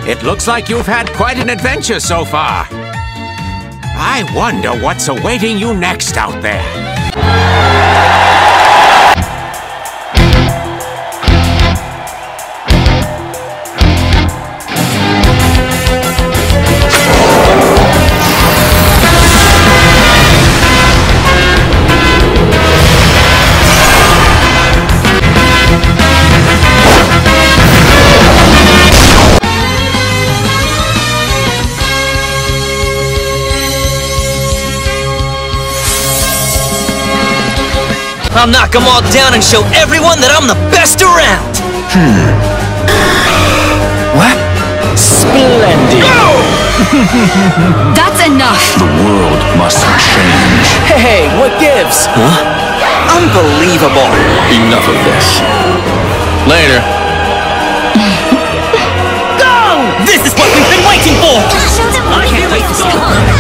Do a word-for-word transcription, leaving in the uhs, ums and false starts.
It looks like you've had quite an adventure so far. I wonder what's awaiting you next out there. I'll knock them all down and show everyone that I'm the best around! Hmm. What? Splendid! No! That's enough! The world must change. Hey, what gives? Huh? Unbelievable! Enough of this. Later. Go! This is what we've been waiting for! I can't wait to see it.